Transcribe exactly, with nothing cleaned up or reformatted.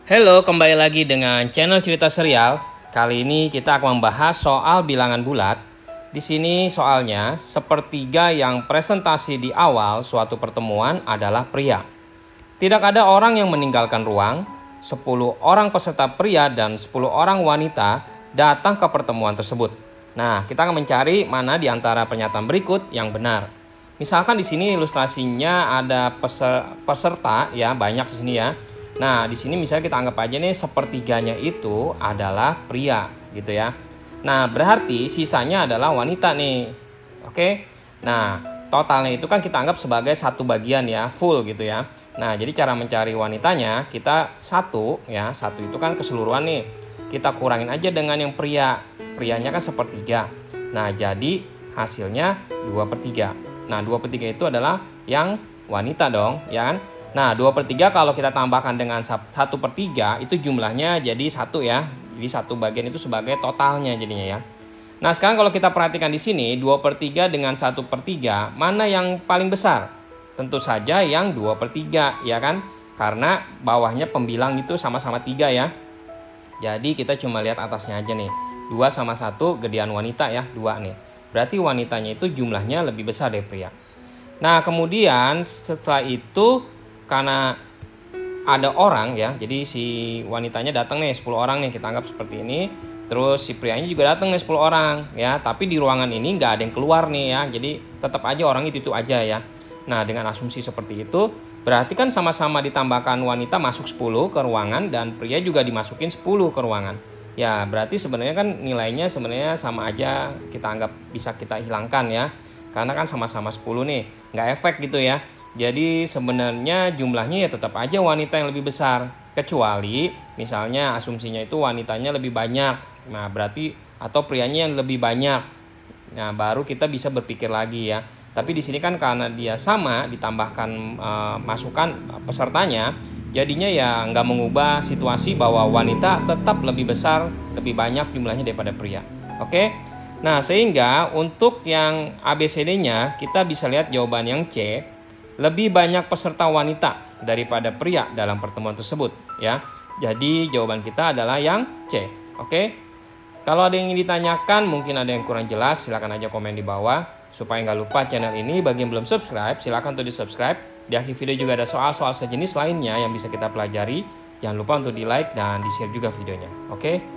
Halo, kembali lagi dengan channel Cerita Serial. Kali ini kita akan membahas soal bilangan bulat. Di sini soalnya, sepertiga yang presentasi di awal suatu pertemuan adalah pria. Tidak ada orang yang meninggalkan ruang. sepuluh orang peserta pria dan sepuluh orang wanita datang ke pertemuan tersebut. Nah, kita akan mencari mana di antara pernyataan berikut yang benar. Misalkan di sini ilustrasinya ada peserta ya, banyak di sini ya. Nah, di sini misalnya kita anggap aja nih sepertiganya itu adalah pria gitu ya. Nah, berarti sisanya adalah wanita nih. Oke. Nah, totalnya itu kan kita anggap sebagai satu bagian ya, full gitu ya. Nah, jadi cara mencari wanitanya kita satu ya, satu itu kan keseluruhan nih. Kita kurangin aja dengan yang pria. Prianya kan sepertiga. Nah, jadi hasilnya dua per tiga. Nah, dua per tiga itu adalah yang wanita dong, ya kan? Nah, dua per tiga kalau kita tambahkan dengan satu per tiga itu jumlahnya jadi satu ya. Jadi satu bagian itu sebagai totalnya jadinya ya. Nah, sekarang kalau kita perhatikan di sini dua per tiga dengan satu per tiga, mana yang paling besar? Tentu saja yang dua per tiga ya kan? Karena bawahnya pembilang itu sama-sama tiga ya. Jadi kita cuma lihat atasnya aja nih. dua sama satu gedean wanita ya, dua nih. Berarti wanitanya itu jumlahnya lebih besar dari pria. Nah, kemudian setelah itu karena ada orang ya, jadi si wanitanya datang nih sepuluh orang nih, kita anggap seperti ini. Terus si prianya juga datang nih sepuluh orang ya, tapi di ruangan ini nggak ada yang keluar nih ya, jadi tetap aja orang itu itu aja ya. Nah, dengan asumsi seperti itu berarti kan sama-sama ditambahkan wanita masuk sepuluh ke ruangan dan pria juga dimasukin sepuluh ke ruangan. Ya, berarti sebenarnya kan nilainya sebenarnya sama aja, kita anggap bisa kita hilangkan ya, karena kan sama-sama sepuluh nih, nggak efek gitu ya. Jadi sebenarnya jumlahnya ya tetap aja wanita yang lebih besar. Kecuali misalnya asumsinya itu wanitanya lebih banyak. Nah, berarti atau prianya yang lebih banyak. Nah, baru kita bisa berpikir lagi ya. Tapi di sini kan karena dia sama ditambahkan e, masukan pesertanya, jadinya ya nggak mengubah situasi bahwa wanita tetap lebih besar, lebih banyak jumlahnya daripada pria. Oke? Nah, sehingga untuk yang A B C D-nya kita bisa lihat jawaban yang C. Lebih banyak peserta wanita daripada pria dalam pertemuan tersebut ya. Jadi jawaban kita adalah yang C. Oke. Kalau ada yang ingin ditanyakan, mungkin ada yang kurang jelas, silakan aja komen di bawah. Supaya nggak lupa channel ini, bagi yang belum subscribe, silakan untuk di subscribe. Di akhir video juga ada soal-soal sejenis lainnya yang bisa kita pelajari. Jangan lupa untuk di like dan di share juga videonya. Oke.